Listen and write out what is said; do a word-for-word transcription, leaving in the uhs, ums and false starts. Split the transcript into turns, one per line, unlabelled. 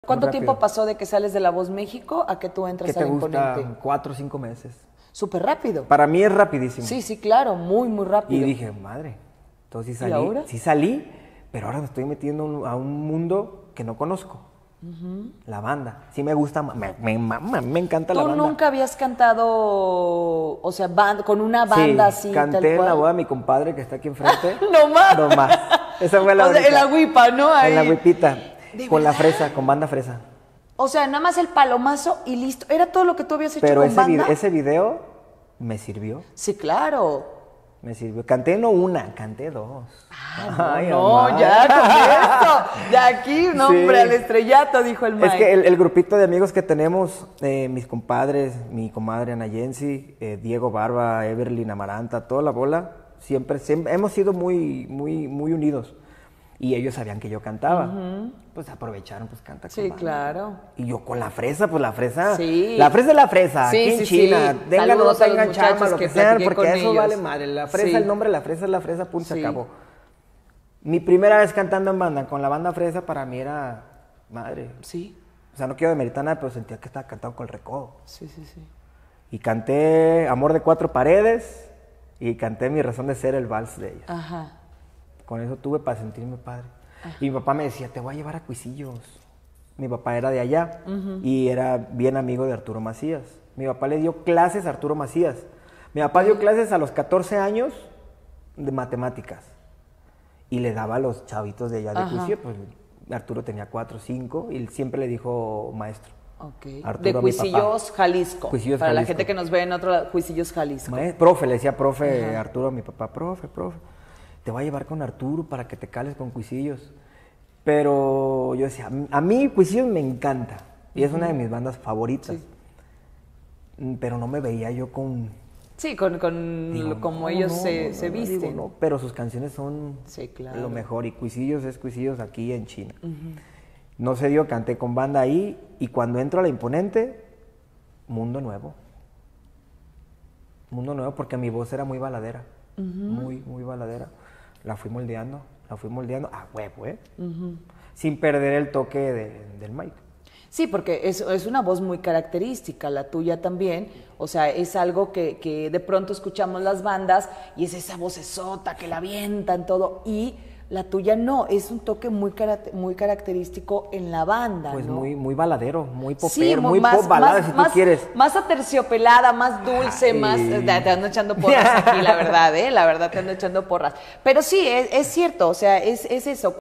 ¿Cuánto
rápido.
tiempo pasó de que sales de La Voz México a que tú
¿Qué
entras
te
al
gusta?
Imponente?
Cuatro o cinco meses.
Súper rápido.
Para mí es rapidísimo.
Sí, sí, claro, muy, muy rápido.
Y dije, madre, entonces sí salí.
¿Y ahora?
Sí salí, pero ahora me estoy metiendo a un mundo que no conozco. Uh-huh. La banda. Sí me gusta, me, me, me, me encanta la banda.
¿Tú nunca habías cantado, o sea, band, con una banda
sí,
así?
canté
tal
en
cual?
la boda de mi compadre que está aquí enfrente.
No más.
No más. Esa fue la
O sea, en la huipa, ¿no? Ahí.
En la huipita. Con
verdad?
la fresa, con banda fresa.
O sea, nada más el palomazo y listo. ¿Era todo lo que tú habías hecho
Pero
con
ese
banda?
Pero ese video me sirvió.
Sí, claro.
Me sirvió. Canté no una, canté dos.
Ah, no,
Ay,
no,
mamá.
ya con esto. De aquí, no,
Sí.
hombre, al estrellato, dijo el Mike.
Es que el, el grupito de amigos que tenemos, eh, mis compadres, mi comadre Ana Yensi, eh, Diego Barba, Everlyn Amaranta, toda la bola, siempre, siempre hemos sido muy, muy, muy unidos. Y ellos sabían que yo cantaba. Uh-huh. Pues aprovecharon, pues canta con
Sí,
banda.
claro.
Y yo con la fresa, pues la fresa.
Sí.
La fresa es la fresa.
Sí,
aquí en
sí,
China.
sí.
Tengan o no
Saludos a los
tengan chamba,
muchachos
lo
que
que sea,
platiqué
porque
con
eso
ellos.
vale madre. La fresa,
Sí.
el nombre de la fresa es la fresa, punto,
Sí.
se acabó. Mi primera vez cantando en banda, con la banda fresa, para mí era madre.
Sí.
O sea, no quiero demeritar nada, pero sentía que estaba cantando con el recodo.
Sí, sí, sí.
Y canté Amor de Cuatro Paredes y canté Mi Razón de Ser, el vals de ella.
Ajá.
Con eso tuve para sentirme padre.
Ajá.
Y mi papá me decía, te voy a llevar a Cuisillos. Mi papá era de allá uh-huh. y era bien amigo de Arturo Macías. Mi papá le dio clases a Arturo Macías. Mi papá dio clases a los catorce años de matemáticas. Y le daba a los chavitos de allá de Cuisillos. Pues Arturo tenía cuatro o cinco y siempre le dijo maestro.
Okay.
Arturo,
de Cuisillos, Jalisco.
Cuisillos,
Para
Jalisco.
la gente que nos ve en otro lado, Cuisillos, Jalisco.
Maestro, profe, le decía profe Ajá. Arturo a mi papá, profe, profe. Te voy a llevar con Arturo para que te cales con Cuisillos. Pero yo decía, a mí Cuisillos me encanta. Y es uh-huh. una de mis bandas favoritas. Sí. Pero no me veía yo con...
Sí, con, con
digo,
como
no,
ellos
no,
se,
no,
se
no,
visten.
Digo, no, pero sus canciones son
sí, claro.
lo mejor. Y Cuisillos es Cuisillos aquí en China.
Uh-huh.
No se dio, canté con banda ahí. Y cuando entro a La Imponente, mundo nuevo. Mundo nuevo porque mi voz era muy baladera. Uh-huh. Muy, muy baladera. La fui moldeando, la fui moldeando a huevo, ¿eh? Uh-huh. Sin perder el toque de, del Mike.
Sí, porque es, es una voz muy característica, la tuya también. O sea, es algo que, que de pronto escuchamos las bandas y es esa vocesota que la avientan todo. Y la tuya no, es un toque muy, muy característico en la banda,
pues
¿no?
muy, muy baladero, muy popero,
sí,
muy
más,
pop balada,
más,
si tú
más,
quieres.
Más aterciopelada, más dulce, Ay. más... Te ando echando porras aquí, la verdad, ¿eh? La verdad te ando echando porras. Pero sí, es, es cierto, o sea, es, es eso.